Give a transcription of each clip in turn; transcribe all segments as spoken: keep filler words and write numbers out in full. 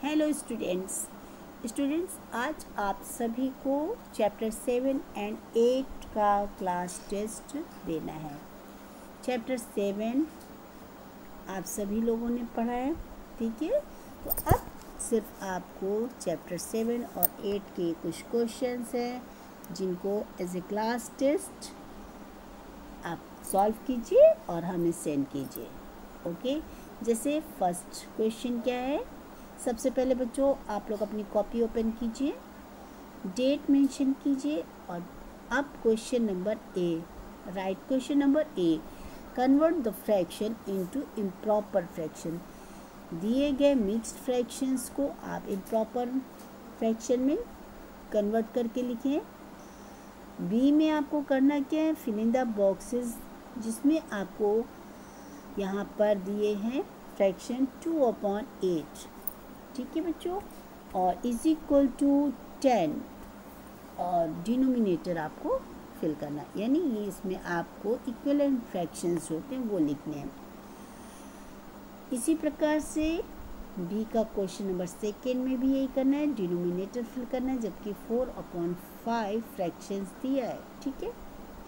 Hello students students आज आप सभी को चैप्टर सेवन एंड एट का क्लास टेस्ट देना है। चैप्टर सेवन आप सभी लोगों ने पढ़ा है, ठीक है। तो अब सिर्फ आपको चैप्टर सेवन और एट के कुछ क्वेश्चंस हैं जिनको एज ए क्लास टेस्ट आप सॉल्व कीजिए और हमें सेंड कीजिए। ओके, जैसे फर्स्ट क्वेश्चन क्या है। सबसे पहले बच्चों आप लोग अपनी कॉपी ओपन कीजिए, डेट मेंशन कीजिए और अब question number A, write question number A, convert the fraction into improper fraction. दिए गए मिक्स्ड फ्रैक्शंस को आप इम्प्रॉपर फ्रैक्शन में कन्वर्ट करके लिखें। बी में आपको करना क्या है, फिल इन द बॉक्सेस, जिसमें आपको यहाँ पर दिए हैं फ्रैक्शन टू अपॉन एट, ठीक है बच्चों, और इज इक्वल टू टेन और डिनोमिनेटर आपको फिल करना, यानी ये इसमें आपको इक्विवेलेंट फ्रैक्शंस होते हैं वो लिखने हैं। इसी प्रकार से बी का क्वेश्चन नंबर सेकेंड में भी यही करना है, डिनोमिनेटर फिल करना है, जबकि फोर अपॉन फाइव फ्रैक्शंस दिया है, ठीक है।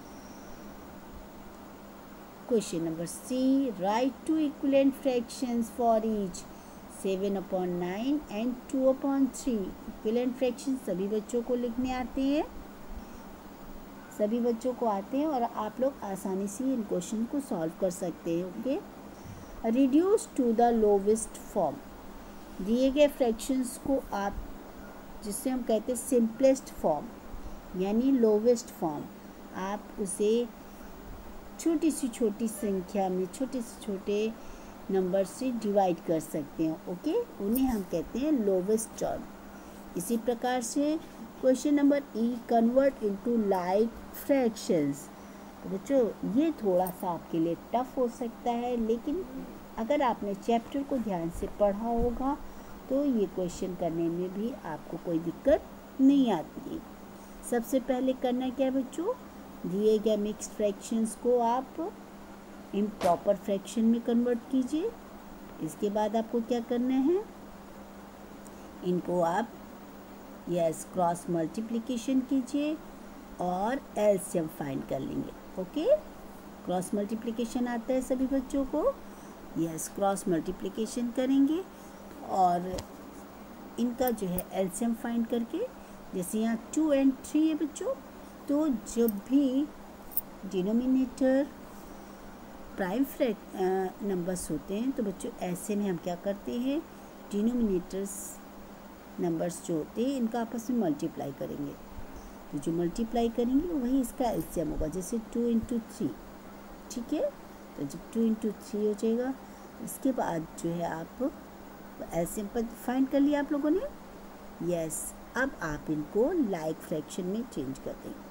Question number C, write two equivalent fractions for each seven upon nine and two upon three. Equivalent fraction सभी बच्चों को लिखने आते हैं, सभी बच्चों को आते हैं और आप लोग आसानी से इन क्वेश्चन को सॉल्व कर सकते हैं। Okay, reduce to the lowest form. दिए गए फ्रैक्शंस को आप, जिससे हम कहते हैं सिंपलेस्ट फॉर्म यानी लोवेस्ट फॉर्म, आप उसे छोटी सी छोटी संख्या में छोटे से छोटे नंबर से डिवाइड कर सकते हैं। ओके, उन्हें हम कहते हैं लोवेस्ट टर्म। इसी प्रकार से question number E, convert into like fractions. तो बच्चों ये थोड़ा सा आपके लिए टफ हो सकता है, लेकिन अगर आपने चैप्टर को ध्यान से पढ़ा होगा तो ये क्वेश्चन करने में भी आपको कोई दिक्कत नहीं आती। सबसे पहले करना क्या है बच्चों, दिए गए मिक्स्ड फ्रैक्शंस को आप इम्प्रॉपर फ्रैक्शन में कन्वर्ट कीजिए। इसके बाद आपको क्या करना है, इनको आप यस क्रॉस मल्टीप्लिकेशन कीजिए और एलसीएम फाइंड कर लेंगे। ओके, क्रॉस मल्टीप्लिकेशन आता है सभी बच्चों को, यस क्रॉस मल्टीप्लिकेशन करेंगे और इनका जो है एलसीएम फाइंड करके, जैसे यहाँ टू एंड थ्री है बच्चों, तो जब भी डिनोमिनेटर प्राइम फ्रैक नंबर्स होते हैं तो बच्चों ऐसे में हम क्या करते हैं, डिनोमिनेटर्स नंबर्स जो होते हैं इनका आपस में मल्टीप्लाई करेंगे। तो जो मल्टीप्लाई करेंगे वही इसका एलसीएम होगा, जैसे टू इंटू थ्री, ठीक है। तो जब टू इंटू थ्री हो जाएगा, इसके बाद जो है आप एलसीएम पर फाइंड कर लिया आप लोगों ने, यस। अब आप इनको लाइक फ्रैक्शन में चेंज कर देंगे।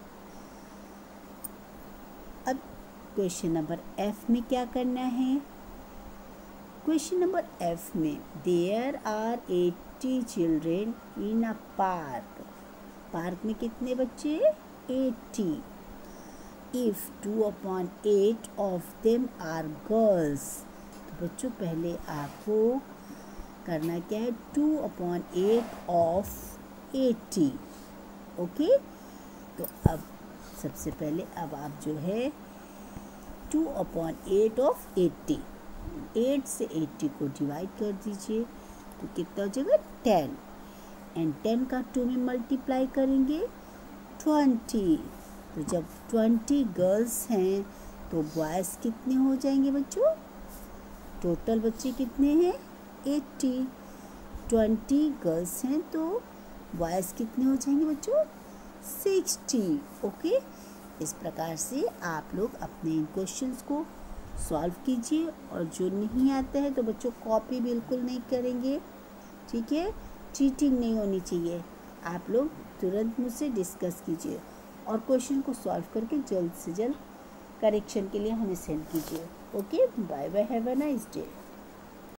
अब क्वेश्चन नंबर एफ में क्या करना है, क्वेश्चन नंबर एफ में there are eighty children in a park. Park में कितने बच्चे, eighty. If two upon eight of them are girls. तो बच्चों पहले आपको करना क्या है, two upon eight of eighty. Okay, तो अब सबसे पहले अब आप जो है two upon eight of eighty, eight से एट्टी को डिवाइड कर दीजिए तो कितना हो जाएगा, टेन, एंड टेन का टू में मल्टीप्लाई करेंगे ट्वेंटी। तो जब ट्वेंटी गर्ल्स हैं तो बॉयज़ कितने हो जाएंगे बच्चों, टोटल बच्चे कितने हैं, एट्टी। ट्वेंटी गर्ल्स हैं तो बॉयज़ कितने हो जाएंगे बच्चों, सिक्सटी। ओके, इस प्रकार से आप लोग अपने इन क्वेश्चंस को सॉल्व कीजिए और जो नहीं आता है तो बच्चों कॉपी बिल्कुल नहीं करेंगे, ठीक है। चीटिंग नहीं होनी चाहिए, आप लोग तुरंत मुझसे डिस्कस कीजिए और क्वेश्चन को सॉल्व करके जल्द से जल्द करेक्शन के लिए हमें सेंड कीजिए। Okay, bye bye, have a nice day.